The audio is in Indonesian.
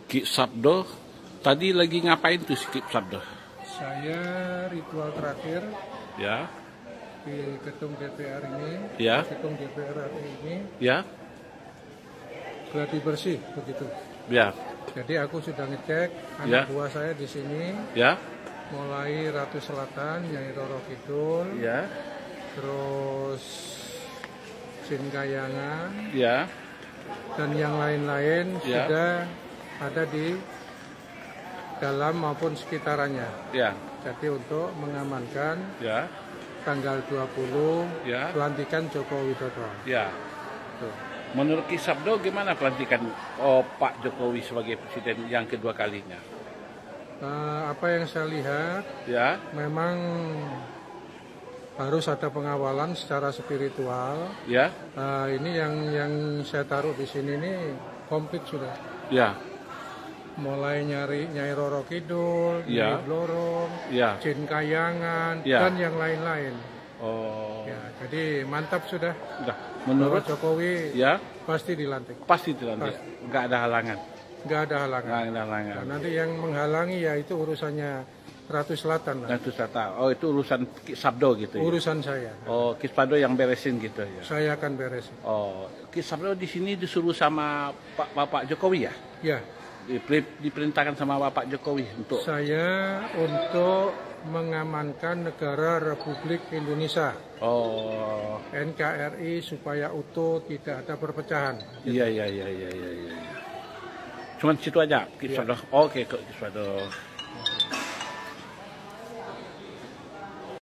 Ki Sabdo, tadi lagi ngapain tuh si Ki Sabdo? Saya ritual terakhir Ya, di gedung DPR ini, ya, gedung DPR RI ini ya, gladi bersih begitu. ya, Jadi aku sudah ngecek Ya. anak buah saya di sini, ya, mulai Ratu Selatan, Nyai Roro Kidul, ya, terus Sinkayangan, ya, dan yang lain-lain Ya. sudah ada di dalam maupun sekitarannya. ya, Jadi untuk mengamankan ya, tanggal 20 Ya. pelantikan Joko Widodo. ya. Tuh. Menurut Ki Sabdo gimana pelantikan Pak Jokowi sebagai presiden yang kedua kalinya? Apa yang saya lihat Ya, memang harus ada pengawalan secara spiritual. ya, Ini yang saya taruh di sini ini komplit sudah. ya, Mulai Nyai Roro Kidul, Ya. Nyai Blorong, ya. Jin Kayangan, Ya. dan yang lain-lain. Oh, Ya, jadi mantap sudah. udah. Bapak Menurut Jokowi ya, pasti dilantik. pasti dilantik. Nggak ada halangan. Nggak ada halangan. Nggak ada halangan. Nah, nanti yang menghalangi ya itu urusannya Ratu Selatan lah. Nah, itu saya tahu. Oh, itu urusan Ki Sabdo gitu ya. Urusan saya. Oh, Ki Sabdo yang beresin gitu ya. Saya akan beresin. Oh, Ki Sabdo di sini disuruh sama Bapak Jokowi ya? Ya, Diperintahkan sama Bapak Jokowi untuk saya untuk mengamankan negara Republik Indonesia, oh, NKRI supaya utuh, tidak ada perpecahan. iya. Cuman situ aja Ki Sabdo. Oke, Ki Sabdo.